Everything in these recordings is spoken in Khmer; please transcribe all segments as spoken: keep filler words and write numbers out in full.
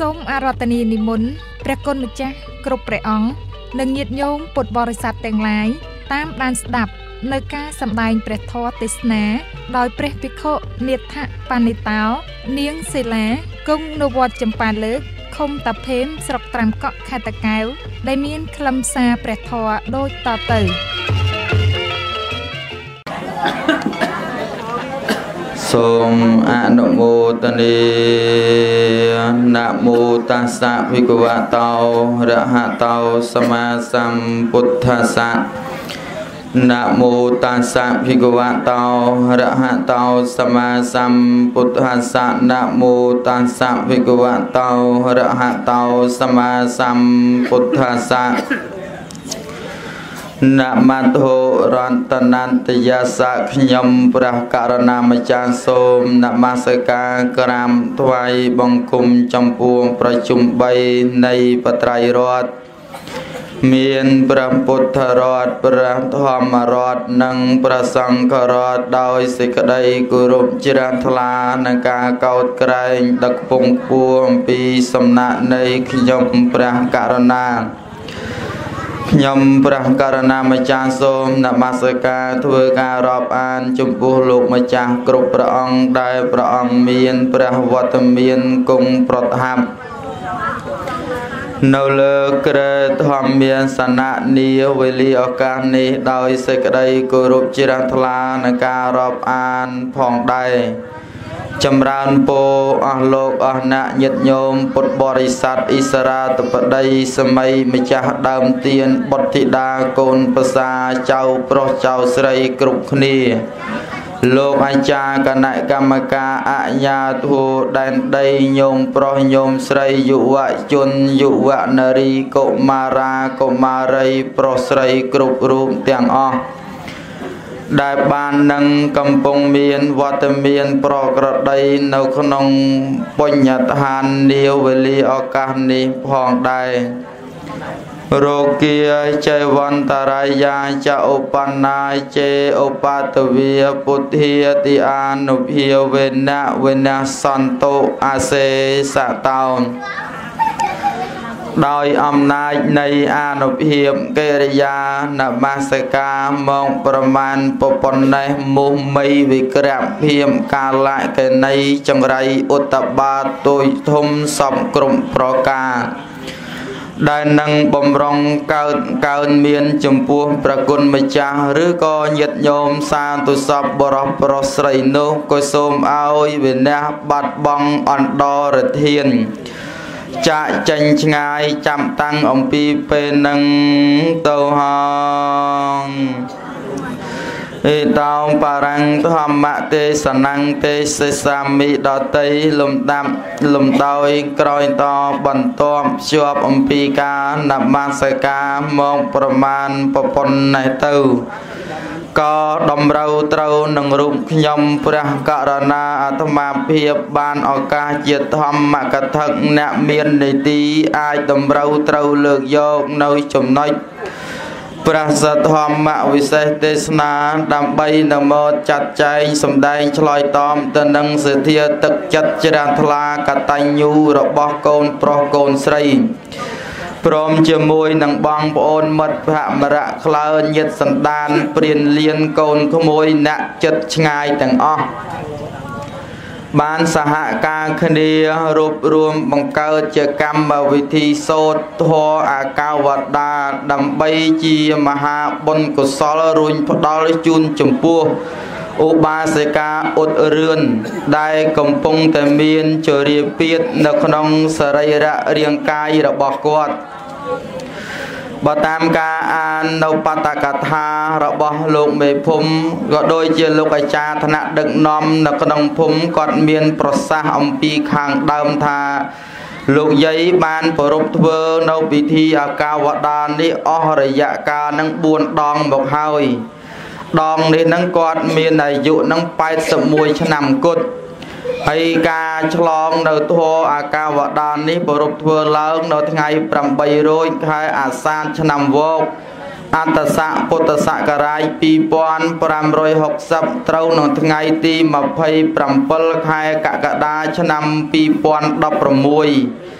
សូមអារាធនានិមន្តព្រះគុណម្ចាស់គ្រប់ព្រះអង្គនិងញាតិញោមពុទ្ធបរិស័ទទាំងឡាយតាមដានស្ដាប់នៅការសម្ដែងព្រះធម៌ទេសនាដោយព្រះភិក្ខុនេថបណ្ឌិតោនាងសិលាគង់នៅវត្តចម្ប៉ាលើកឃុំតាភេមស្រុកត្រាំកក់ខេត្តតាកែវដែលមានខ្លឹមសារព្រះធម៌ដូចតទៅសូមអនុមោទនាណាមោតាសៈភិក្ខវតោរហតោសម្មាសម្ពុទ្ធស្សៈណាមោតាសៈភិក្ខវតោរហតោសម្មាសម្ពុទ្ធស្សៈណាមោតាសៈភិក្ខវតោរហតោសម្មាសម្ពុទ្ធស្សៈណាមតោរតនន្តយាសៈខ្ញុំព្រះករណាម្ចាស់សូមនមស្ការក្រាបថ្វាយបង្គំចំពោះប្រជុំបីនៃបត្រៃរតន៍មានព្រះពុទ្ធរតន៍ព្រះធម្មរតន៍និងព្រះសង្ឃរតន៍ដោយសេចក្តីគោរពជ្រះថ្លានិងការកោតក្រែងដឹកពងពួងអំពីសំណាក់នៃខ្ញុំព្រះករណាខ្ញុំព្រះករណាម្ចាស់សូមនមស្ការធ្វើការរាប់អានចំពោះលោកម្ចាស់គ្រប់ព្រះអង្គដែលព្រះអង្គមានព្រះវត្តមានគង់ប្រថាប់នៅលើក្រែធម្មមានសនៈនីវេលាឱកាសនេះដោយសេចក្តីគោរពជ្រះថ្លានិងការរាប់អានផងដែរចម្រើនពរអស់លោកអស់អ្នកញាតិញោមពុទ្ធបរិស័ទឥសរាធិបតីសម័យម្ចាស់ដើមទានបុត្រធីតាកូនប្រសាចៅប្រុសចៅស្រីគ្រប់គ្នាលោកអាចារ្យគណៈកម្មការអញ្ញាធិដែនដីញោមប្រុសញោមស្រីយុវជនយុវនារីកុមារាកុមារីប្រុសស្រីគ្រប់រូបទាំងអស់ដែលបាននឹងកំពុងមានវត្តមានប្រក្រតីនៅក្នុងបញ្ញដ្ឋាននាវេលាឱកាសនេះផងដែររោគាចេវន្តរាយាចឧបណ្ណាចេឧបតវាពុទ្ធាតិអានុភាវេនៈវេនៈសន្តោអាសេសតោដោយអំណាចនៃអានុភាពកិរិយានមស្ការមកប្រមាណពប៉ុណ្ណេះមុះមីវិក្រៈភិមកាលៈកេណីចង្រៃឧត្តបាទុយធំសពក្រុមប្រការដែលនឹងបំរុងកើតកើនមានចំពោះប្រគុណម្ចាស់ឬក៏ញាតិញោមសានទុសពបរោះប្រុសស្រីនោះក៏សូមឲ្យវិនះបាត់បង់អន្តរធានចាក់ចេញឆ្ងាយចាំតាំងអំពីពេលនឹងទៅហងអេតោបរាំងធម្មទេសនាងទេសសាមិដតីលំដាប់លំដោយក្រោយតបន្ទាប់ភ្ជាប់អំពីការនមស្ការមកប្រមាណប្រពន្ធនេះទៅក៏តម្រូវត្រូវនឹងរូបខ្ញុំព្រះករណាអាត្មាភាពបានឱកាសជាធម្មកថាអ្នកមាននីតិអាចតម្រូវត្រូវលើកយកនៅចំណុចព្រះសទ្ធធម្មវិសេសទេសនាដើម្បីនមោចាត់ចែងសម្ដែងឆ្លើយតបទៅនឹងសទ្ធាទឹកចិត្តជ្រះថ្លាកតញ្ញូរបស់កូនប្រុសកូនស្រីព្រមជាមួយនឹងបងប្អូនមិត្តភក្តិមរៈក្លើញាតិសន្តានព្រានលៀនកូនក្មួយអ្នកចិត្តឆ្ងាយទាំងអស់បានសហការគ្នារួបរวมបង្កើតជាកម្មវិធីសូត្រធម៌អាកាវតាដើម្បីជាមហាបុណ្យកុសលរួញផ្ដល់ជូនចំពោះឧបាសិកាអ៊ុតរឿនដែលកំពុងតែមានជរាពាធនៅក្នុងសរីរៈរាងកាយរបស់គាត់បើតាមការអាននៅបតកថារបស់លោកមេភូមិក៏ដូចជាលោកអាចារ្យថ្នាក់ដឹកនាំនៅក្នុងភូមិគាត់មានប្រសាសន៍អំពីខាងដើមថាលោកយាយបានប្រពធ្វើនៅពិធីអាកាវតានេះអស់រយៈកាលនឹងបួនដងមកហើយដងនេះនឹងគាត់មានអាយុនឹងប៉ែតសិបមួយឆ្នាំគត់ហើយការឆ្លងនៅធម៌អាកាវតានេះប្រពធ្វើឡើងនៅថ្ងៃប្រាំបីរោចខែអាសាឍឆ្នាំវោកអន្តស័កពុទ្ធសករាជពីរពាន់ប្រាំរយហុកសិបត្រូវនៅថ្ងៃទីម្ភៃប្រាំពិលខែកក្កដាឆ្នាំពីរពាន់ដប់ប្រាំមួយ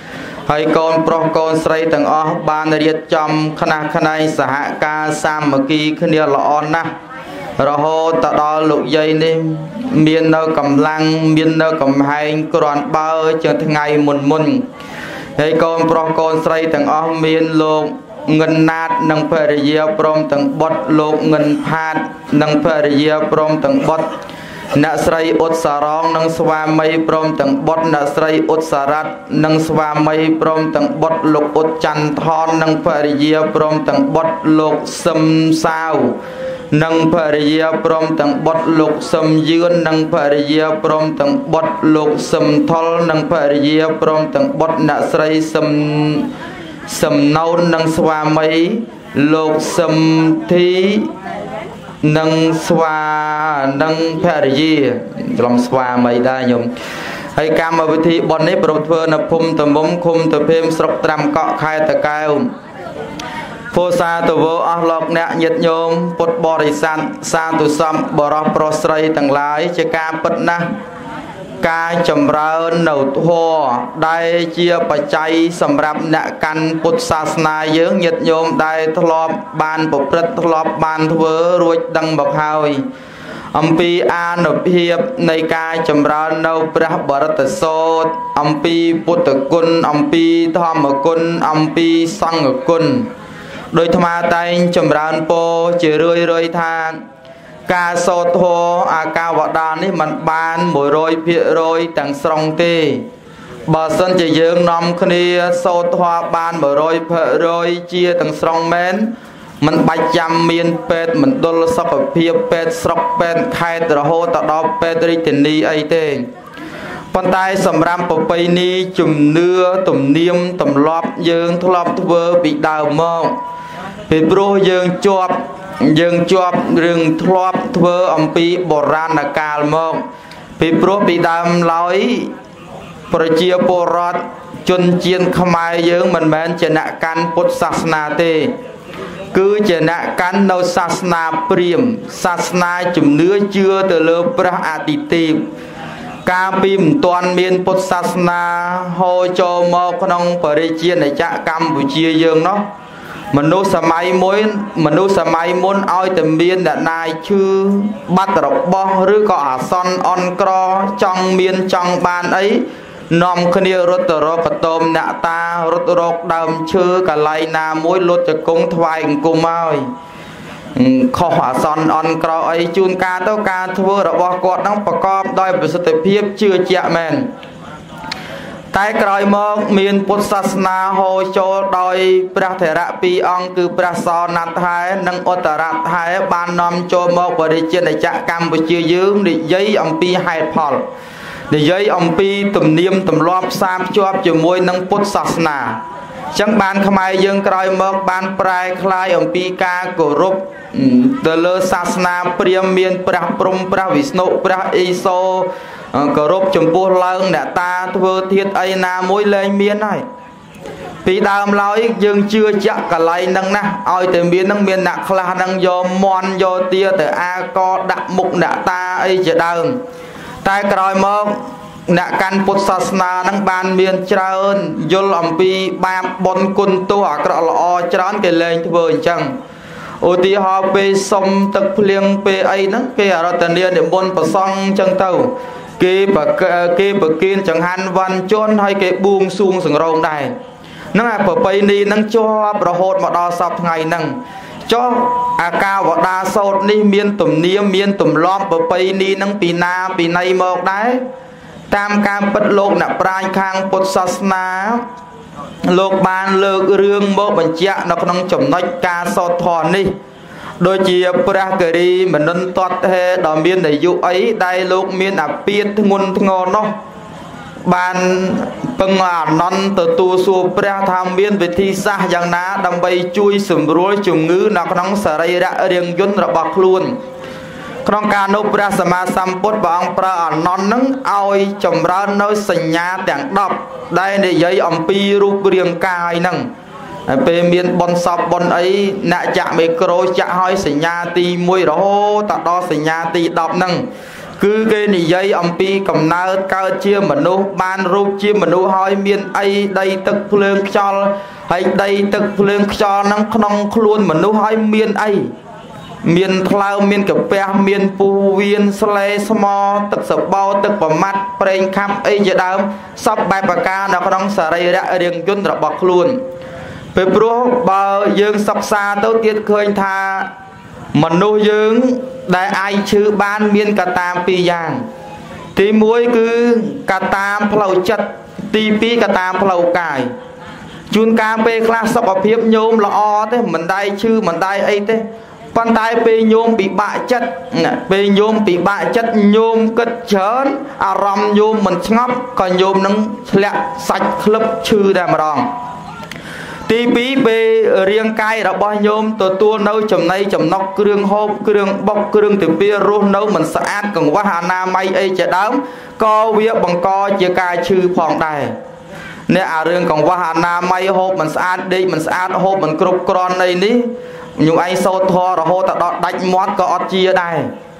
ហើយកូនប្រុសកូនស្រីទាំងអស់បានរៀបចំខ្នះខ្នែងសហការសាមគ្គីគ្នាល្អណាស់រហូតទៅដល់លោកយាយនេះមាននៅកម្លាំងមាននៅកំហែងក្រាន់បើជាងថ្ងៃមុនមុនហើយកូនប្រុសកូនស្រីទាំងអស់មានលោកងិនណាតនិងភរិយាព្រមទាំងបុត្រលោកងិនផាតនិងភរិយាព្រមទាំងបុត្រអ្នកស្រីអ៊ុតសារងនិងស្វាមីព្រមទាំងបុត្រអ្នកស្រីអ៊ុតសារ៉ាត់និងស្វាមីព្រមទាំងបុត្រលោកអ៊ុតច័ន្ទថននិងភរិយាព្រមទាំងបុត្រលោកសឹមសាវនិងភរិយាព្រមទាំងបុត្រលោកសឹមយឿននិងភរិយាព្រមទាំងបុត្រលោកសឹមថុលនិងភរិយាព្រមទាំងបុត្រអ្នកស្រីសឹមសំណូននិងស្វាមីលោកសឹមធីនិងស្វានិងភរិយាច្រឡំស្វាមីដែរញោមហើយកម្មវិធីបុណ្យនេះប្រពធ្វើនៅភូមិតមុំឃុំតភេមស្រុកត្រាំកក់ខេត្តតាកែវពោសាទវអស់លោកអ្នកញាតិញោមពុទ្ធបរិស័ទសាធុសមបរោះប្រុសស្រីទាំងឡាយជាការពិតណាស់ការចម្រើននៅធម៌ដែលជាបច្ច័យសម្រាប់អ្នកកាន់ពុទ្ធសាសនាយើងញាតិញោមដែលធ្លាប់បានប្រព្រឹត្តធ្លាប់បានធ្វើរួចដឹងមកហើយអំពីអានុភាពនៃការចម្រើននៅព្រះបរតសូត្រអំពីពុទ្ធគុណអំពីធម្មគុណអំពីសង្ឃគុណដោយអាត្មាតែងចម្រើនពរជារឿយរឿយថាការសូត្រធម៌អាកាវតានេះมันបានមួយរយភាគរយទាំងស្រុងទេបើសិនជាយើងនាំគ្នាសូត្រធម៌បានមួយរយភាគរយជាទាំងស្រុងមែនมันបាច់ចាំមានពេទ្យមណ្ឌលសុខភាពពេទ្យស្រុកពេទ្យខេត្តរហូតដល់ពេទ្យរាជធានីអីទេប៉ុន្តែសម្រាប់ប្រពៃណីជំនឿទំនៀមទម្លាប់យើងធ្លាប់ធ្វើពីដើមមកពីព្រោះយើងជាប់យើងជាប់រឿងធ្លាប់ធ្វើអំពីបុរាណកាលមកពីព្រោះពីដើមឡើយប្រជាពលរដ្ឋជនជាតិខ្មែរយើងមិនមែនជាអ្នកកាន់ពុទ្ធសាសនាទេគឺជាអ្នកកាន់នៅសាសនាព្រាហ្មណ៍សាសនាជំនឿជឿទៅលើព្រះអាទិទេពកាលពីមិនទាន់មានពុទ្ធសាសនាហូរចូលមកក្នុងប្រជាណាចក្រកម្ពុជាយើងនោះមនុស្សសម័យមួយមនុស្សសម័យមុនឲ្យតែមានអ្នកណាយឈឺបាត់របស់ឬក៏អាសន្នអន់ក្រចង់មានចង់បានអីនាំគ្នារត់ទៅរកកតោមអ្នកតារត់រកដើមឈើកន្លែងណាមួយលុតជង្គង់ថ្វាយអង្គមហើយខុសអាសន្នអន់ក្រអីជួនកាលទៅការធ្វើរបស់គាត់ហ្នឹងប្រកបដោយប្រសិទ្ធភាពជឿជាក់មែនតែក្រោយមកមានពុទ្ធសាសនាហូរចូលដោយព្រះថេរៈពីរអង្គគឺព្រះសោណាត់ហែនិងឧត្តរហែបាននាំចូលមកប្រជាណាចក្រកម្ពុជាយើងនិយាយអំពីហេតុផលនិយាយអំពីទំនៀមទម្លាប់ផ្សារភ្ជាប់ជាមួយនឹងពុទ្ធសាសនាអញ្ចឹងបានខ្មែរយើងក្រោយមកបានប្រែคล้ายអំពីការគោរពទៅលើសាសនាព្រាហ្មណ៍មានព្រះព្រហ្មព្រះវិស្ណុព្រះអ៊ីសូគោរពចំពោះឡើងអ្នកតាធ្វើធាតុអីណាមួយលែងមានហើយពីដើមឡើយយើងជឿជាក់កន្លែងហ្នឹងណាឲ្យតែមានហ្នឹងមានអ្នកខ្លះហ្នឹងយកមន់យកទាទៅអាកដាក់មុខអ្នកតាអីជាដើមតែក្រោយមកអ្នកកាន់ពុទ្ធសាសនាហ្នឹងបានមានច្រើនយល់អំពីបាបបុណ្យគុណទោសអាក្រក់ល្អច្រើនគេលែងធ្វើអញ្ចឹងឧទាហរណ៍ពេលសុំទឹកភ្លៀងពេលអីហ្នឹងគេអរតនានិមន្តប្រសង់អញ្ចឹងទៅគេគេប្រគិនចង្ហាន់វ៉ាន់ជន់ហើយគេបួងសួងសង្រោងដែរហ្នឹងអាប្រពៃណីហ្នឹងជាប់រហូតមកដល់សពថ្ងៃហ្នឹងចុះអាការវតាសោតនេះមានទំនៀមមានទម្លាប់ប្រពៃណីហ្នឹងពីណាពីណីមកដែរតាមការពិតលោកអ្នកប្រាជ្ញខាងពុទ្ធសាសនាលោកបានលើករឿងមកបញ្ជាក់នៅក្នុងចំណុចការសោតធម៌នេះដូចជាព្រះគិរីមនិនតតហេដ៏មានអាយុអីដែលលោកមានអាពាធធ្ងន់ធ្ងរនោះបានពឹងអានន្តទទួលសួរព្រះថាមានវិធីសាស្ត្រយ៉ាងណាដើម្បីជួយសម្រួលជំងឺនៅក្នុងសរីរៈរាងយន្តរបស់ខ្លួនក្នុងការនោះព្រះសម្មាសម្ពុទ្ធព្រះអង្គប្រើអានន្តនឹងឲ្យចម្រើននៅសញ្ញាទាំងដប់ដែលនិយាយអំពីរូបរាងកាយហ្នឹងហើយពេលមានបុណ្យសពបុណ្យអីអ្នកចាក់មីក្រូចាក់ឲ្យសញ្ញាទីមួយរហូតដល់សញ្ញាទីដប់ហ្នឹង cứ cái này dây ông pi cầm nơ cao chia mà nô ban rụp chia mà nô hỏi miền ấy đây tức lương cho hay đây tức lương cho năng không luôn mà nô hỏi miền ấy miền thao miền cà phê miền pu viên sle smo tức sập bao tức bờ mặt preng khăm ấy giờ đám sắp bài bạc ca nó không xả đây đã riêng chun rồi bọc luôn về pro bao dương sắp xa tới tiết khơi tha mình nuôi dưỡng đại ai chứ ban miền cà tam pi giang tí muối cứ cà tam phẩu chật tí pi cà tam phẩu cài chun cam pe class sắp ở phía nhôm là o thế mình đây chứ mình đây ấy thế con tay pe nhôm bị bạ chất pe nhôm bị bạ chất nhôm cất chớn à rom nhôm mình ngóc còn nhôm nó lẹ sạch khớp chư đà mà đòn tí bí bê riêng cay đã bao nhôm tổ tua nấu chầm nay chầm nóc kương hộp kương bọc kương từ bia rô nấu mình sẽ ăn còn quá hà na may ấy chả đám co việc bằng co chia cay chư phòng đài nè à riêng còn quá hà na may hộp mình sẽ ăn đi mình sẽ ăn hộp mình cục con này ní nhưng anh sâu thò rồi hô ta đọt đánh mót có chia đài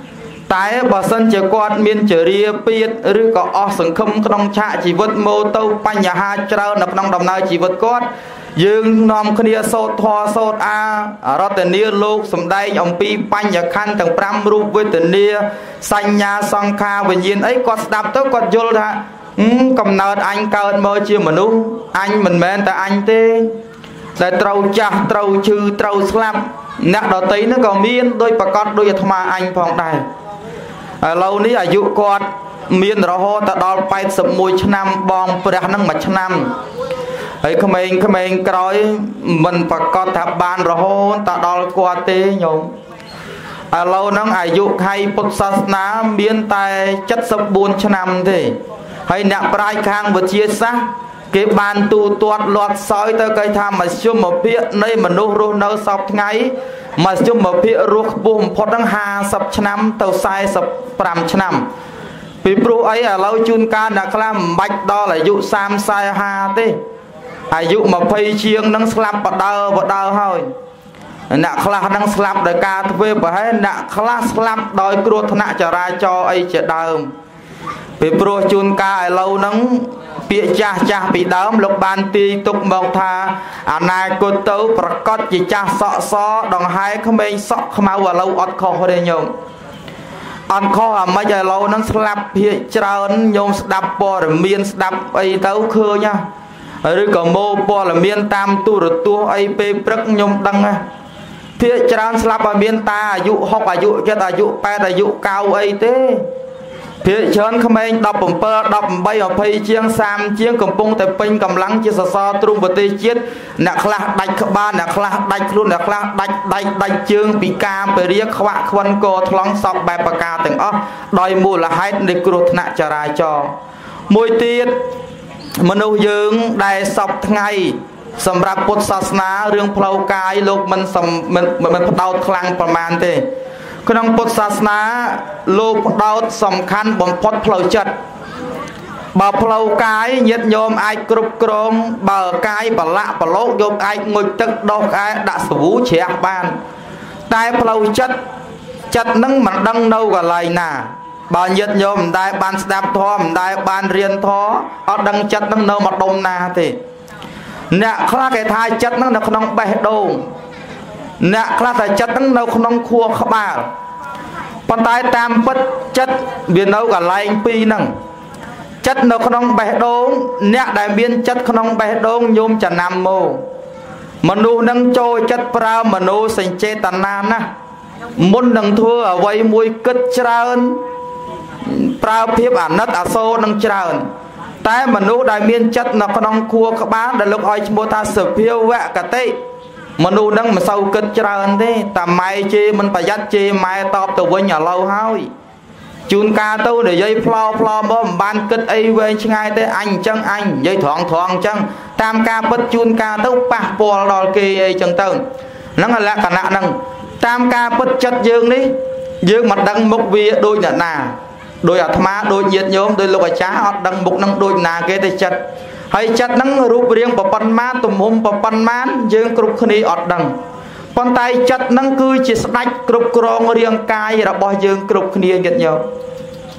tại bà sân chỉ quan miền chỉ ria biếtឬក៏អស់សង្ឃឹមក្នុងឆាកជីវិតម៉ូតូបញ្ហាច្រើននៅក្នុងដំណើរជីវិតគាត់យើងនាំគ្នាសូត្រធម៌សូត្រអារតនាលោកសំដែងអំពីបញ្ញខណ្ឌទាំងប្រាំរូបវេទនាសញ្ញាសង្ខារវិញ្ញាណអីគាត់ស្ដាប់ទៅគាត់យល់ថាកំណើតអញកើតមកជាមនុស្សអញមិនមែនតែអញទេតែត្រូវចាស់ត្រូវឈឺត្រូវស្លាប់អ្នកដតីនោះក៏មានដោយប្រកាសដោយអាត្មាអញផងដែរឥឡូវនេះអាយុគាត់មានរហូតដល់แปดสิบเอ็ดឆ្នាំបងព្រះនឹងមួយឆ្នាំហើយក្មេងក្មេងក្រោយមិនប្រកាសថាបានរហូតដល់គាត់ទេញោមឥឡូវហ្នឹងអាយុខៃពុទ្ធសាសនាមានតែเจ็ดสิบสี่ឆ្នាំទេហើយអ្នកប្រាជ្ញខាងវិទ្យាសាស្ត្រគេបានទូទាត់លាត់សោយទៅគេថាមធ្យមភាពនៃមនុស្សរស់នៅសពថ្ងៃមធ្យមភាពរស់ខ្ពស់បំផុតហ្នឹងห้าสิบឆ្នាំទៅสี่สิบห้าឆ្នាំពីព្រោះអីឥឡូវជួនកាលអ្នកខ្លះមិនបាច់ដល់អាយុสามสิบ สี่สิบห้าទេអាយុยี่สิบជាងហ្នឹងស្លាប់បដើបដើហើយអ្នកខ្លះហ្នឹងស្លាប់ដោយការធ្វើប្រហែលអ្នកខ្លះស្លាប់ដោយគ្រោះថ្នាក់ចរាចរណ៍អីជាដើមពីព្រោះជួនកាលឥឡូវហ្នឹងពាក្យចាស់ចាស់ពីដើមលោកបានទាយទុកមកថាអនាគតទៅប្រកាសជាចាស់សក់សដង្ហែក្មេងសក់ខ្មៅឥឡូវអត់ខុសទេញោមអត់ខុសអាមិនឥឡូវហ្នឹងស្លាប់ភាគច្រើនញោមស្ដាប់ព័ត៌មានស្ដាប់អីទៅឃើញហ៎ឬក៏ម៉ូព័ត៌មានតាមទូរទស្សន៍អីពេលព្រឹកញោមដឹងហ៎ភាគច្រើនស្លាប់ឲ្យមានតាអាយុหกអាយុเจ็ดអាយុแปดអាយុเก้าអីទេភាគច្រើនក្មេងสิบเจ็ด สิบแปด ยี่สิบជាងสามជាងកំពុងតែពេញកម្លាំងជាសសរទ្រូងប្រទេសជាតិអ្នកខ្លះដាច់ក្បាលអ្នកខ្លះដាច់ខ្លួនអ្នកខ្លះដាច់ដៃដាច់ជើងពីការពរាខ្វាក់ខ្វិនកថ្លង់សពបែបប្រការទាំងអស់ដោយមូលហេតុនៃគ្រោះថ្នាក់ចរាចរណ៍មួយទៀតមនុស្សយើងដែលសពថ្ងៃសម្រាប់ពុទ្ធសាសនារឿងផ្លូវកាយលោកមិនមិនផ្ដោតខ្លាំងប្រមាណទេក្នុងពុទ្ធសាសនាលោកផ្ដោតសំខាន់បំផុតផ្លូវចិត្តបើផ្លូវកាយញាតិញោមអាចគ្រប់គ្រងបើកាយប្រឡាក់ប្រឡោកយកអាចងុយទឹកដោះក្អែដាក់សាវូជ្រះបានតែផ្លូវចិត្តចិត្តនឹងមិនដឹងនៅកន្លែងណាបើញាតិញោមមិនដែលបានស្ដាប់ធម៌មិនដែលបានរៀនធម៌អត់ដឹងចិត្តនឹងនៅម្ដុំណាទេអ្នកខ្លះគេថាចិត្តនឹងនៅក្នុងបេះដូងអ្នកខ្លះថាចិត្តនឹងនៅក្នុងខួរក្បាលប៉ុន្តែតាមពិតចិត្តវានៅកន្លែងពីរហ្នឹងចិត្តនៅក្នុងបេះដូងអ្នកដែលមានចិត្តក្នុងបេះដូងញោមចំណាំមកមនុស្សនឹងចូលចិត្តប្រើមនោសញ្ចេតនាណាមុននឹងធ្វើអ្វីមួយគិតច្រើនប្រើភាពអាណិតអាសូរនឹងច្រើនតែមនុស្សដែលមានចិត្តនៅក្នុងខួរក្បាលដែលលោកឲ្យឈ្មោះថាសភាវកតិមនុស្សនឹងមិនសូវគិតច្រើនទេតែម៉ែជេរមិនប្រយ័ត្នជេរម៉ែតបទៅវិញឥឡូវហើយជួនកាលទៅនិយាយផ្លោផ្លោមកមិនបានគិតអីវែងឆ្ងាយទេអញអញ្ចឹងអញនិយាយត្រង់ត្រង់អញ្ចឹងតាមការពិតជួនកាលទៅប៉ះពាល់ដល់គេអីចឹងទៅហ្នឹងលក្ខណៈហ្នឹងតាមការពិតចិត្តយើងនេះយើងមិនដឹងមុខវាដូចអ្នកណាដោយអាត្មាដូចញាតិញោមដោយលោកអាចារ្យអត់ដឹងមុខហ្នឹងដូចណាគេទេចិត្តហើយចិត្តហ្នឹងរូបរាងប្រប៉ុណ្ណាទំហំប្រប៉ុណ្ណាយើងគ្រប់គ្នាអត់ដឹងប៉ុន្តែចិត្តហ្នឹងគឺជាស្ដេចគ្រប់គ្រងរាងកាយរបស់យើងគ្រប់គ្នាញាតិញោម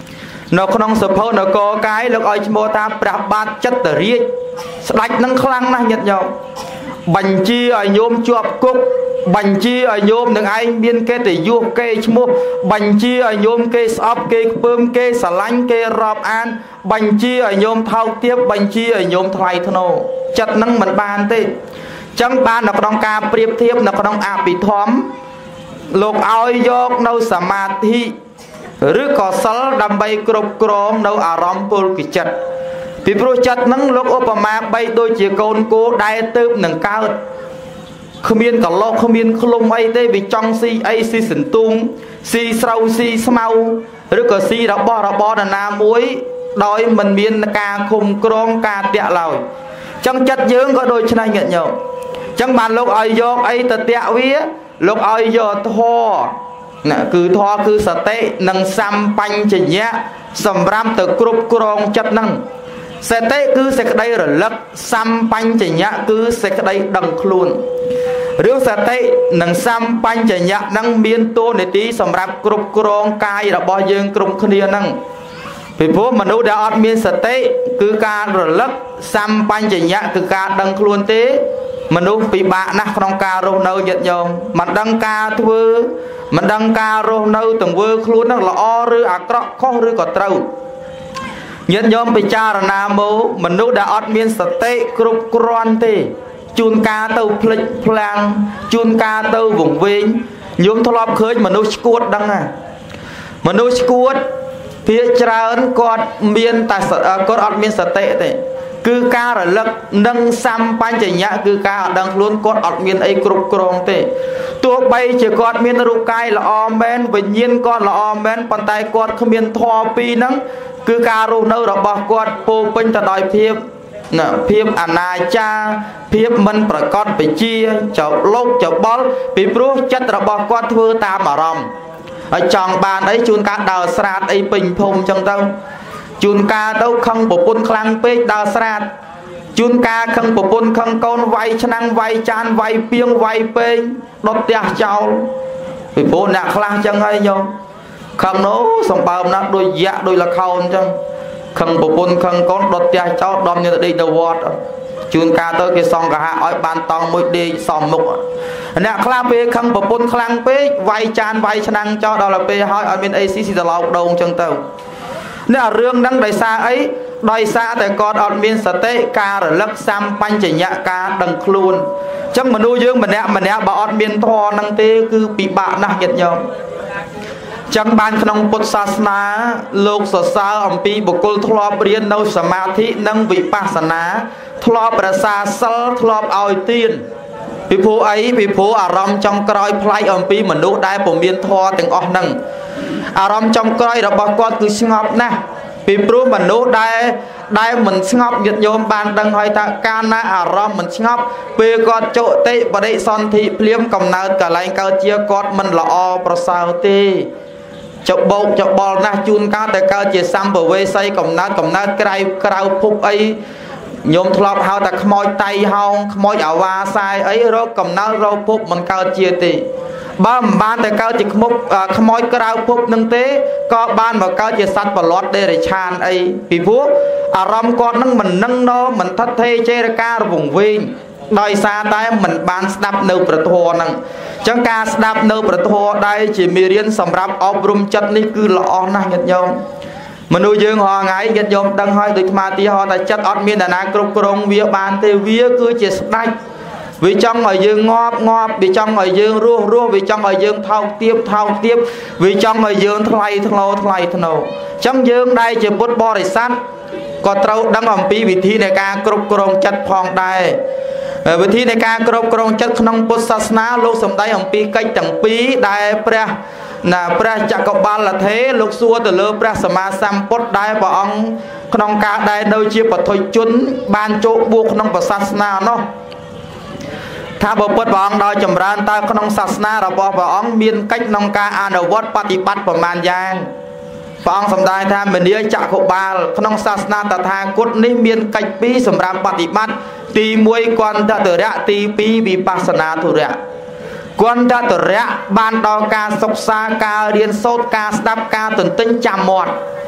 នៅក្នុងសភៅនគរកាយលោកឲ្យឈ្មោះថាព្រះបាទចិត្តរាជស្ដេចនឹងខ្លាំងណាស់ញាតិញោមបញ្ជាឲ្យញោមជាប់គុកបញ្ជាឲ្យញោមនឹងឯងមានកិត្តិយសគេឈ្មោះបញ្ជាឲ្យញោមគេស្អប់គេខ្ពើមគេស្រឡាញ់គេរាប់អានបញ្ជាឲ្យញោមថោកទាបបញ្ជាឲ្យញោមថ្លៃថ្នូរចិត្តនឹងមិនបានទេចឹងបាននៅក្នុងការប្រៀបធៀបនៅក្នុងអភិធម្មលោកឲ្យយកនៅសមាធិឬក៏សិលដើម្បីគ្រប់គ្រងនៅអារម្មណ៍ពលកិចិត្តពីព្រោះចិត្តនឹងលោកឧបមាបីដូចជាកូនគោដែលទៅនឹងកើតគ្មានកឡោគ្មានឃ្លុំអីទេវាចង់ស៊ីអីស៊ីសន្ទូងស៊ីស្រូវស៊ីស្មៅឬក៏ស៊ីរបស់របរណាមួយដោយមិនមានការឃុំក្រងការតាក់ឡើយចឹងចិត្តយើងក៏ដូចនេះញាតិញោមចឹងបានលោកឲ្យយកអីទៅតាក់វាលោកឲ្យយកធម៌ណាគឺធម៌គឺសតិនិងសម្បញ្ញៈសម្រាប់ទៅគ្រប់គ្រងចិត្តហ្នឹងសតិគឺសេចក្តីរលឹកសម្បញ្ញៈគឺសេចក្តីដឹងខ្លួនរឿងសតិនិងសម្បញ្ញៈហ្នឹងមានតួនាទីសម្រាប់គ្រប់គ្រងកាយរបស់យើងគ្រប់គ្នាហ្នឹងពីព្រោះមនុស្សដែលអត់មានសតិគឺការរលឹកសម្បញ្ញៈគឺការដឹងខ្លួនទេមនុស្សពិបាកណាស់ក្នុងការរស់នៅញាតិញោមមិនដឹងការធ្វើមិនដឹងការរស់នៅទង្វើខ្លួនហ្នឹងល្អឬអាក្រក់ខុសឬក៏ត្រូវញាតិញោមពិចារណាមកមនុស្សដែលអត់មានសតិគ្រប់គ្រាន់ទេជួនកាលទៅភ្លេចភ្លាំងជួនកាលទៅវង្វេងញោមធ្លាប់ឃើញមនុស្សឈួតដឹងណាមនុស្សឈួតភាគច្រើនគាត់មានតែគាត់អត់មានសតិទេគឺការរលឹកនិងសម្បញ្ញៈគឺការអត់ដឹងខ្លួនគាត់អត់មានអីគ្រប់គ្រងទេទោះបីជាគាត់មានរូបកាយល្អមែនវិញ្ញាណគាត់ល្អមែនប៉ុន្តែគាត់គ្មានធម៌ពីរហ្នឹងគឺការរស់នៅរបស់គាត់ពោពេញទៅដោយភាពណាភាពអនាចារភាពមិនប្រកបវិជ្ជាចោលោកចបល់ពីព្រោះចិត្តរបស់គាត់ធ្វើតាមអារម្មណ៍ហើយចង់បានអីជួនកាលដើរស្រាតអីពេញភូមិចឹងទៅជួនកាលទៅខឹងប្រពន្ធខ្លាំងពេកដើរស្រាតជួនកាលខឹងប្រពន្ធខឹងកូនវាយឆ្នាំងវាយចានវាយពីងវាយពេងដុតផ្ទះចោលពីព្រោះអ្នកខ្លះចឹងហើយញោមខឹងនោះសម្បើមណាស់ដូចយ៉ាក់ដូចលខោនចឹងខឹងប្រពន្ធខឹងកូនដុតផ្ទះចោលដំញទៅដេកទៅវត្តជួនកាលទៅគេសង្កហៈឲ្យបានតង់មួយដេកសំមុខអ្នកខ្លះពេលខឹងប្រពន្ធខ្លាំងពេកវាយចានវាយឆ្នាំងចោលដល់ពេលហើយឲ្យមានអីស៊ីស៊ីទៅឡោកដងចឹងទៅនេះរឿងហ្នឹងដោយសារអីដោយសារតែគាត់អត់មានសតិការរលឹកសម្បញ្ញៈការដឹងខ្លួនអញ្ចឹងមនុស្សយើងម្នាក់ម្នាក់បើអត់មានធម៌ហ្នឹងទេគឺពិបាកណាស់ញាតិញោមចឹងបានក្នុងពុទ្ធសាសនាលោកសរសើរអំពីបុគ្គលធ្លាប់រៀននៅសមាធិនិងវិបស្សនាធ្លាប់រក្សាសិលធ្លាប់ឲ្យទានពីព្រោះអីពីព្រោះអារម្មណ៍ចុងក្រោយប្លែកអំពីមនុស្សដែលពុំមានធម៌ទាំងអស់ហ្នឹងអារម្មណ៍ចុងក្រោយរបស់គាត់គឺស្ងប់ណាស់ពីព្រោះមនុស្សដែលដែលមិនស្ងប់ញាតិញោមបានដឹងហើយថាកាលណាអារម្មណ៍មិនស្ងប់ពេលគាត់ចុតិបរិសន្ធិភ្លាមកំណើតកលែងកើតជាគាត់មិនល្អប្រសើរទេចបោកចបល់ណាស់ជួនកាលតែកើតជាសម្ភវេសីកំណើតកំណើតក្រៅក្រៅភពអីញោមធ្លាប់ហៅថាខ្មោចតៃហោងខ្មោចអាវ៉ាសាយអីរកកំណើតរកភពមិនកើតជាទេបើមិនបានតែកើតជាខ្មុកខ្មោចក្រៅភពនឹងទេក៏បានមកកើតជាសត្វប្រឡត់ដេរិឆានអីពីព្រោះអារម្មណ៍គាត់នឹងមិននឹងណមិនថិតថេរចេរការរវង្វេងដោយសារតែមិនបានស្ដាប់នៅព្រះធម៌ហ្នឹងអញ្ចឹងការស្ដាប់នៅព្រះធម៌ដែលជាមេរៀនសម្រាប់អប់រំចិត្តនេះគឺល្អណាស់ញាតិញោមមនុស្សយើងរាល់ថ្ងៃញាតិញោមដឹងហើយដូចស្មាទីហោថាចិត្តអត់មានអ្នកណាគ្រប់គ្រងវាបានទេវាគឺជាស្ដេចវាចង់ឲ្យយើងងាប់ងាប់វាចង់ឲ្យយើងរស់រស់វាចង់ឲ្យយើងថោកទាបថោកទាបវាចង់ឲ្យយើងថ្លៃថ្នូរថ្លៃថ្នូរអញ្ចឹងយើងដែលជាពុទ្ធបរិស័ទក៏ត្រូវដឹងអំពីវិធីនៃការគ្រប់គ្រងចិត្តផងដែរវិធីនៃការគ្រប់គ្រងចិត្តក្នុងពុទ្ធសាសនាលោកសម្ដែងអំពីកិច្ចទាំងពីរដែលព្រះណាព្រះចក្របាលថេរលោកសួរទៅលើព្រះសម្មាសម្ពុទ្ធដែលព្រះអង្គក្នុងការដែលនៅជាបទុជនបានចូលបួសក្នុងសាសនានោះថាបើពុទ្ធព្រះអង្គដោយចម្រើនតើក្នុងសាសនារបស់ព្រះអង្គមានកិច្ចក្នុងការអនុវត្តបប្រតិបត្តិប្រមាណយ៉ាងព្រះអង្គសម្ដែងថាមនីចក្របាលក្នុងសាសនាតថាគតនេះមានកិច្ចពីរសម្រាប់បប្រតិបត្តិទីមួយគន្ធតរៈទីពីរវិបស្សនាធុរៈគន្ធតរៈបានដល់ការសិក្សាការរៀនសូត្រការស្ដាប់ការទន្ទិញចាំមាត់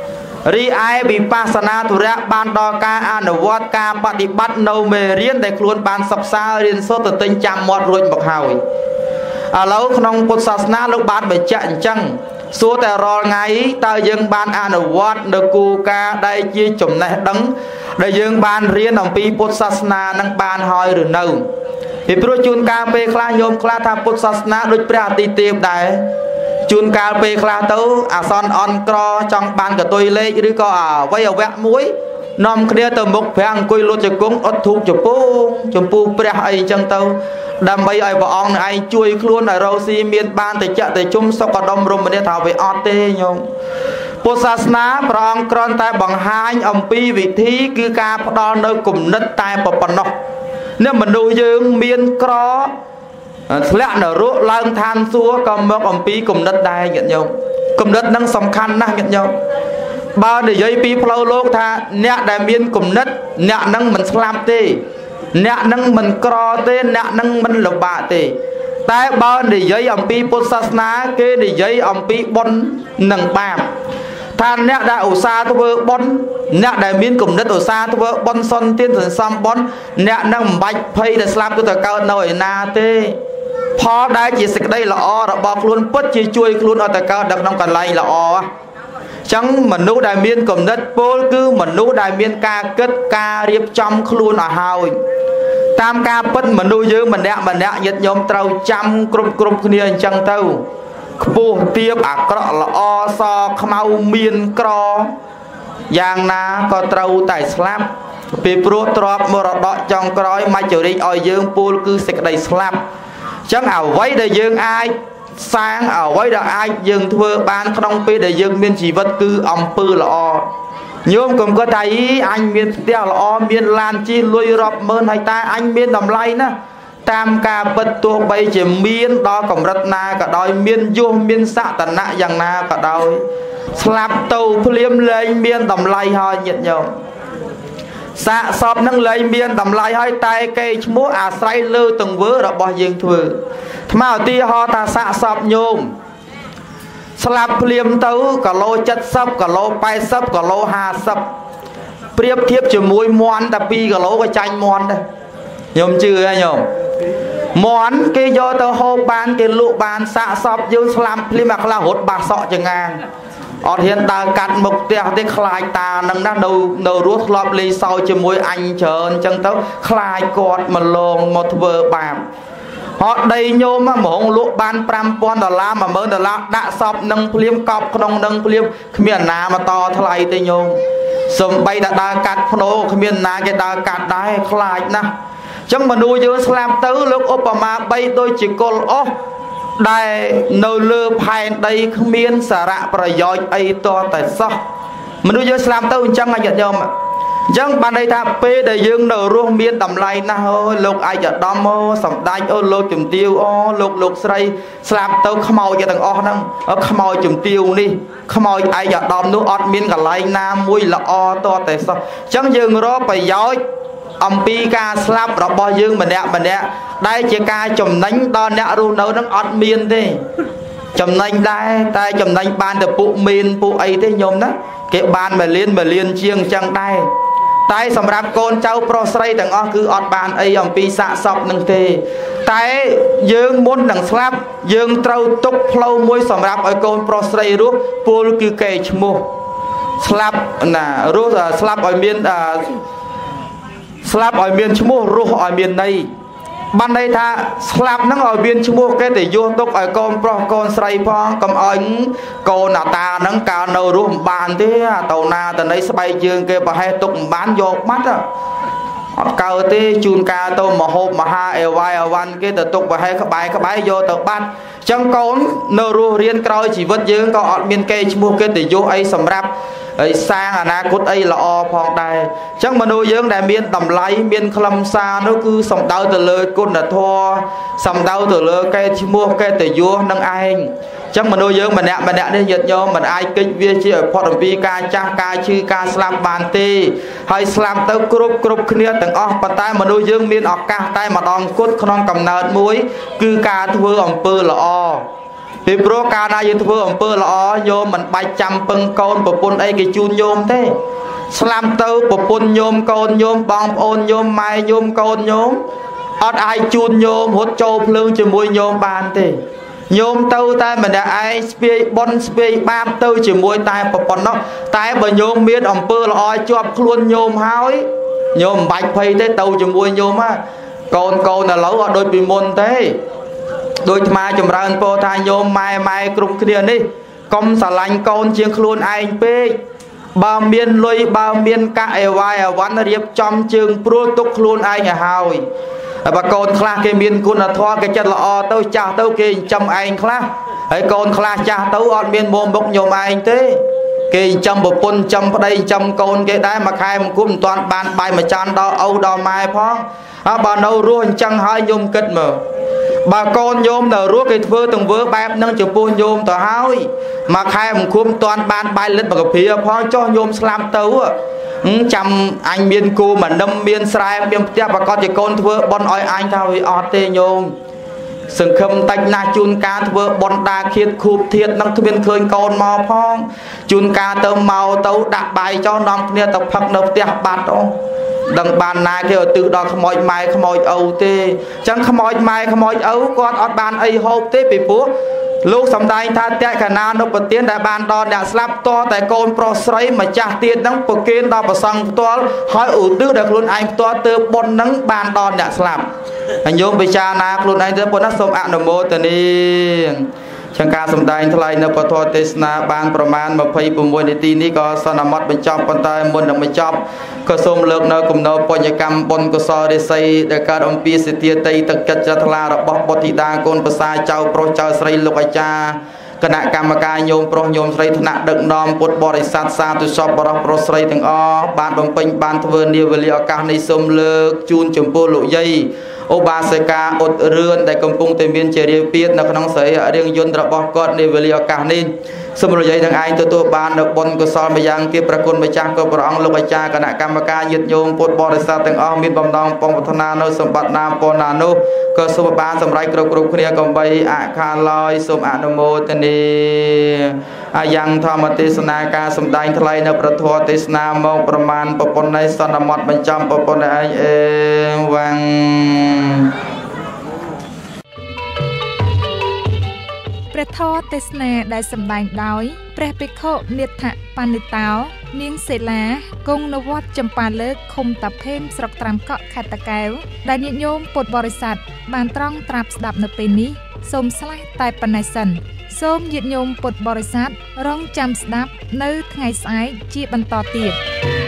រីឯវិបស្សនាធុរៈបានដល់ការអនុវត្តការបប្រតិបត្តិនៅមេរៀនដែលខ្លួនបានសិក្សារៀនសូត្រទៅទិញចាំមាត់រួចមកហើយឥឡូវក្នុងពុទ្ធសាសនាលោកបានបញ្ជាក់អញ្ចឹងសួរតែរាល់ថ្ងៃតើយើងបានអនុវត្តនៅគោលការណ៍ដែលជាចំណេះដឹងដែលយើងបានរៀនអំពីពុទ្ធសាសនានឹងបានហើយឬនៅពីព្រោះជួនកាលពេលខ្លះញោមខ្លះថាពុទ្ធសាសនាដូចព្រះអាទិទេពដែរជួនកាលពេលខ្លះទៅអាសន្នអន់ក្រចង់បានកតុយលេខឬក៏អវ័យអវៈមួយនាំគ្នាទៅមុខព្រះអង្គុយលុតជង្គង់អត់ធូបចំពោះចំពោះព្រះអីអញ្ចឹងទៅដើម្បីឲ្យព្រះអង្គនឹងឯងជួយខ្លួនឲ្យរស់ស៊ីមានបានតិចតិជុំសុខដុមរមនាថាវាអត់ទេញោមពុទ្ធសាសនាព្រះអង្គគ្រាន់តែបង្ហាញអំពីវិធីគឺការផ្ដល់នៅគំនិតតែប៉ុណ្ណោះនេះមនុស្សយើងមានក្រធ្លាក់នរកឡើងឋានសួគ៌ក៏មកអំពីគំនិតដែរញាតិញោមគំនិតនឹងសំខាន់ណាស់ញាតិញោមបើនិយាយពីផ្លូវលោកថាអ្នកដែលមានគំនិតអ្នកនឹងមិនស្លាប់ទេអ្នកនឹងមិនក្រទេអ្នកនឹងមិនលំបាកទេតែបើនិយាយអំពីពុទ្ធសាសនាគេនិយាយអំពីបុណ្យនិងបាបថាអ្នកដែលឧស្សាហ៍ធ្វើបុណ្យអ្នកដែលមានគំនិតឧស្សាហ៍ធ្វើបុណ្យសន្តានសន្សំបុណ្យអ្នកនឹងមិនបាច់ភ័យដែលស្លាប់ទៅទៅកើតនៅឯណាទេផលដែលជាសេចក្តីល្អរបស់ខ្លួនពិតជាជួយខ្លួនឲ្យទៅកើតនៅក្នុងកន្លែងល្អចឹងមនុស្សដែលមានគំនិតពោលគឺមនុស្សដែលមានការគិតការរៀបចំខ្លួនឲ្យហើយតាមការពិតមនុស្សយើងម្នាក់ម្នាក់ញាតិញោមត្រូវចាំគ្រប់គ្រប់គ្នាអញ្ចឹងទៅខ្ពស់ទាបអាក្រក់ល្អសខ្មៅមានក្រយ៉ាងណាក៏ត្រូវតែស្លាប់ពីព្រោះទ្រព្យមរតកចុងក្រោយមច្ចរិយឲ្យយើងពោលគឺសេចក្តីស្លាប់ចឹងអ្វីដែលយើងអាចសាងអ្វីដែលអាចយើងធ្វើបានក្នុងពេលដែលយើងមានជីវិតគឺអំពើល្អញោមកុំគាត់ថាអីអញមានផ្ទះល្អមានឡានជិះលុយរាប់ម៉ឺនហើយតែអញមានតម្លៃណាតាមការពិតទោះបីជាមានដល់កម្រិតណាក៏ដោយមានយុះមានសក្តិណៈយ៉ាងណាក៏ដោយស្លាប់ទៅភ្លាមលែងមានតម្លៃហើយញាតិញោមសាកសពនឹងលែងមានតម្លៃហើយតែគេឈ្មោះអាស្រ័យលើទង្វើរបស់យើងធ្វើថ្មឧទាហរណ៍ថាសាកសពញោមស្លាប់ភ្លាមទៅគីឡូเจ็ดสิบគីឡូแปดสิบគីឡូห้าสิบប្រៀបធៀបជាមួយមាន់តែពីរគីឡូក៏ចាញ់មាន់ដែរញោមជឿហ៎ញោមមាន់គេយកទៅហូបបានគេលក់បានសាកសពយើងស្លាប់ភ្លាមអាខ្លះរត់បាសសក់ចងាងអត់ហ៊ានដើរកាត់មុខផ្ទះទេខ្លាចតានឹងណានៅនៅរស់ធ្លាប់លេងសើចជាមួយអញច្រើនអញ្ចឹងទៅខ្លាចគាត់មកលងមកធ្វើបាបហត់ដីញោមហ្មងលក់បានប្រាំពាន់ដុល្លារមួយម៉ឺនដុល្លារដាក់សពនឹងភ្លាមកប់ក្នុងនឹងភ្លាមគ្មានណាមកតថ្លៃទេញោមសំបីតែដើរកាត់ភ្នោគ្មានណាគេដើរកាត់ដែរខ្លាចណាស់អញ្ចឹងមនុស្សយើងស្លាប់ទៅលោកឧបមាបីដូចជាកុលអស់ដែលនៅលើផែនដីគ្មានសារៈប្រយោជន៍អីតតែសោះមនុស្សយើងស្លាប់ទៅអញ្ចឹងញាតិញោមអញ្ចឹងបានន័យថាពេលដែលយើងនៅរស់មានតម្លៃណាស់អូលោកឯកឧត្តមអូសម្ដេចអូលោកជំទាវអូលោកលោកស្រីស្លាប់ទៅខ្មោចទាំងអស់ហ្នឹងខ្មោចជំទាវនេះខ្មោចឯកឧត្តមនោះអត់មានកន្លែងណាមួយល្អតតែសោះអញ្ចឹងយើងរកប្រយោជន៍អំពីការស្លាប់របស់យើងម្នាក់ម្នាក់ដែលជាការចំណេញដល់អ្នករស់នៅនឹងអត់មានទេចំណេញដែរតែចំណេញបានតែពួកមានពួកអីទេញោមណាគេបានមួយលានមួយលានជាងអញ្ចឹងដែរតែសម្រាប់កូនចៅប្រុសស្រីទាំងអស់គឺអត់បានអីអំពីសាកសពនឹងទេតែយើងមុននឹងស្លាប់យើងត្រូវទុកផ្លូវមួយសម្រាប់ឲ្យកូនប្រុសស្រីរស់ពលគឺគេឈ្មោះស្លាប់ណារស់ស្លាប់ឲ្យមានស្លាប់ឲ្យមានឈ្មោះរស់ឲ្យមានន័យបានន័យថាស្លាប់ហ្នឹងឲ្យមានឈ្មោះគេទៅយោទុកឲ្យកូនប្រុសកូនស្រីផងកុំឲ្យកូនអាតាហ្នឹងកាលនៅរស់មិនបានទេទៅណាទៅណីស្បែកជើងគេប្រហែលទុកមិនបានយកបាត់អត់កើទេជូនកាលទៅមហូបមហាអេវ៉ៃអវ៉ាន់គេទៅទុកប្រហែលក្បែរក្បែរយកទៅបាត់អញ្ចឹងកូននៅរស់រៀនក្រោយជីវិតយើងក៏អត់មានគេឈ្មោះគេទៅយកអីសម្រាប់ហើយសាងអនាគតអីល្អផងដែរអញ្ចឹងមនុស្សយើងដែលមានតម្លៃមានខ្លឹមសារនោះគឺសំដៅទៅលើគុណធម៌សំដៅទៅលើកេរ្តិ៍ឈ្មោះកេរ្តិ៍យសនឹងឯងអញ្ចឹងមនុស្សយើងម្នាក់ម្នាក់នេះញាតិញោមមិនអាចកិច្ចវាជាឲ្យផុតអំពីការចាស់ការឈឺការស្លាប់បានទេហើយស្លាប់ទៅគ្រប់គ្រប់គ្នាទាំងអស់ប៉ុន្តែមនុស្សយើងមានឱកាសតែម្ដងគត់ក្នុងកំណើតមួយគឺការធ្វើអំពើល្អពីព្រោះកាលណាយើងធ្វើអំពើល្អញោមមិនបាច់ចាំពឹងកូនប្រពន្ធអីគេជូនញោមទេស្លាប់ទៅប្រពន្ធញោមកូនញោមបងប្អូនញោមម៉ែញោមកូនញោមអត់អាចជូនញោមរត់ចូលភ្លើងជាមួយញោមបានទេញោមទៅតែម្នាក់ឯងស្ពាយបុណ្យស្ពាយបាបទៅជាមួយតែប្រពន្ធនោះតែបើញោមមានអំពើល្អជាប់ខ្លួនញោមហើយញោមមិនបាច់ភ័យទេទៅជាមួយញោមហ្នឹងកូនកូនឥឡូវអត់ដូចពីមុនទេដូចអាត្មាចម្រើនពរថាញោមម៉ែម៉ែគ្រប់គ្នានេះកុំស្រឡាញ់កូនជាងខ្លួនឯងពេកបើមានលុយបើមានកាក់អីវ៉ៃអវ៉ាន់រៀបចំជើងព្រួលទុកខ្លួនឯងឲ្យហើយបើកូនខ្លះគេមានគុណធម៌គេចិត្តល្អទៅចាស់ទៅគេចិញ្ចឹមឯងខ្លះហើយកូនខ្លះចាស់ទៅអត់មានមុំមុខញោមឯងទេគេចិញ្ចឹមប្រពន្ធចិញ្ចឹមប្តីចិញ្ចឹមកូនគេដែរមួយខែមួយគុំមិនទាន់បានបាយមួយចានដល់ឪដល់ម៉ែផងហើយបើនៅរស់អញ្ចឹងហើយញោមគិតមើលបើកូនញោមនៅរស់គេធ្វើទង្វើបែបហ្នឹងចំពោះញោមទៅហើយមួយខែមួយគុំមិនទាន់បានបាយលិតបកភិផងចុះញោមស្លាប់ទៅចាំអញមានគូមនឹមមានស្រែមានផ្ទះប្រកាសជាកូនធ្វើបន់ឲ្យអញថាវាអត់ទេញោមសង្ឃឹមតិចណាស់ជួនកាលធ្វើបន់ដាឃាតខូបធៀតនឹងគ្មានឃើញកូនមកផងជួនកាលទៅមកទៅដាក់បាយចោលនាំគ្នាទៅផឹកនៅផ្ទះបាត់អូដឹងបានណាគេឲ្យទិសដល់ខ្មោចម៉ែខ្មោចឪទេអញ្ចឹងខ្មោចម៉ែខ្មោចឪគាត់អត់បានអីហូបទេពីព្រោះលោកសំដែងថាតេកណានុបទានដែលបានដល់អ្នកស្លាប់តតែកូនប្រុសស្រីម្ចាស់ទៀតហ្នឹងប្រគេនដល់ប្រសង់ផ្ទាល់ហើយឧទ្ទិសដល់ខ្លួនឯងផ្ទាល់ទើបបុណ្យហ្នឹងបានដល់អ្នកស្លាប់ហើយញោមពិចារណាខ្លួនឯងទៅប៉ុណ្ណាសូមអនុមោទនាចឹងការសម្ដែងថ្លែងនៅពធទេសនាបានប្រមាណยี่สิบหกនាទីនេះក៏សន្មតបញ្ចប់ប៉ុន្តែមុននឹងបញ្ចប់ក៏សូមលើកនៅគំនោបញ្ញកម្មបុណ្យកុសលរិស័យដែលកើតអំពីសិទ្ធិតីទឹកចិត្តជ្រះថ្លារបស់បុត្រធីតាកូនប្រសាចៅប្រុសចៅស្រីលោកអាចារ្យគណៈកម្មការញោមប្រុសញោមស្រីថ្នាក់ដឹកនាំពុទ្ធបរិស័ទសាធុសពបរិសប្រុសស្រីទាំងអស់បានបំពេញបានធ្វើនាវេលាឱកាសនេះសូមលើកជូនចំពោះលោកយាយឧបាសិកាអ៊ុតរឿនដែលកំពុងតែមានជារាពាតនៅក្នុងស្រីរៀងយន្តរបស់គាត់នាវេលាឱកាសនេះសូមលោកយាយទាំងឯងទទួលបាននៅបុណ្យកុសលម្យ៉ាងទៀតប្រគុណម្ចាស់ក៏ព្រះអង្គលោកអាចារ្យគណៈកម្មការញាតិញោមពុទ្ធបរិស័ទទាំងអស់មានបំណងពងប្រាថ្នានៅសម្បត្តិណាមពរណានោះក៏សូមបានសម្រេចគ្រប់គ្រប់គ្នាកុំបីអខានឡើយសូមអនុមោទនាអាយ៉ាងធម្មទេសនាការសម្ដែងថ្លែងនៅប្រធមទេសនាមកប្រមាណប្រពន្ធនៃសន្មតបញ្ចំប្រពន្ធឯងអេវ៉ាំងព្រះធម៌ទេសនាដែលសម្ដែងដោយព្រះភិក្ខុនិដ្ឋបណ្ឌិតោនាងសេឡាគង់នៅវត្តចម្ប៉ាលើកឃុំតាភេមស្រុកត្រាំកក់ខេត្តតាកែវដែលញាតិញោមពុទ្ធបរិស័ទបានត្រង់ត្រាប់ស្ដាប់នៅពេលនេះសូមស្លេះតែប៉ុណ្ណេះសិនសូមញាតិញោមពុទ្ធបរិស័ទរងចាំស្ដាប់នៅថ្ងៃស្អែកជាបន្តទៀត